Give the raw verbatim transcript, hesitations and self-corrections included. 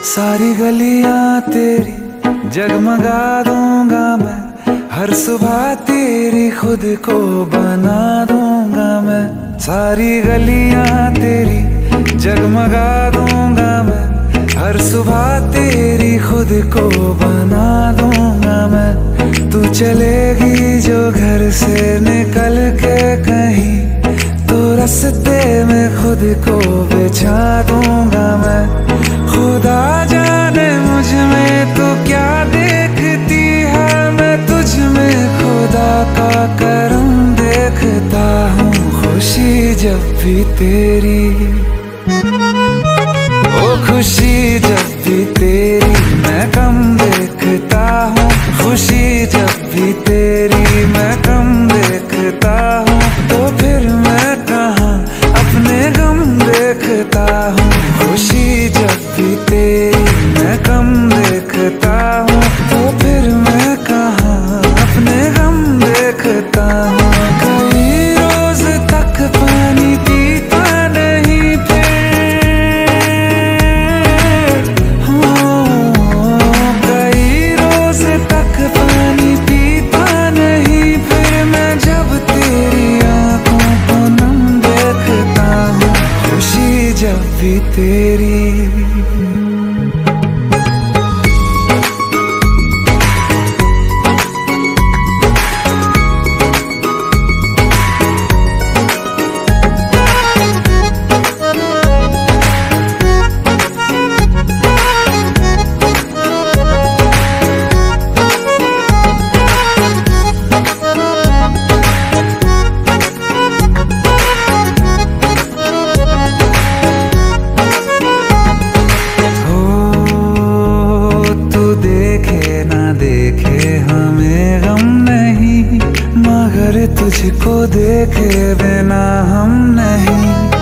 सारी गलियां तेरी जगमगा दूंगा मैं, हर सुबह तेरी खुद को बना दूंगा मैं। सारी गलियां तेरी जगमगा दूंगा मैं, हर सुबह तेरी खुद को बना दूंगा मैं। तू चलेगी जो घर से निकल के कहीं, तो रास्ते में खुद को बिछा दूंगा मैं। खुदा जाने मुझ में तो क्या देखती है, मैं तुझ में खुदा का करम देखता हूँ। खुशी जब भी तेरी, ओ खुशी जब भी तेरी मैं कम देखता हूँ। खुशी जब भी तेरी मैं कम देखता हूँ, तो फिर मैं कहाँ अपने गम देखता हूँ। खुशी जब भी तेरी मैं कम देखता हूँ, तो फिर मैं कहाँ अपने गम देखता हूँ। कई रोज तक पानी पीता नहीं फिर, हो कई रोज तक पानी पीता नहीं फिर, मैं जब तेरी आंखों को नम देखता हूँ। खुशी जब भी तेरी। हमें गम नहीं, मगर तुझको देखे बिना हम नहीं।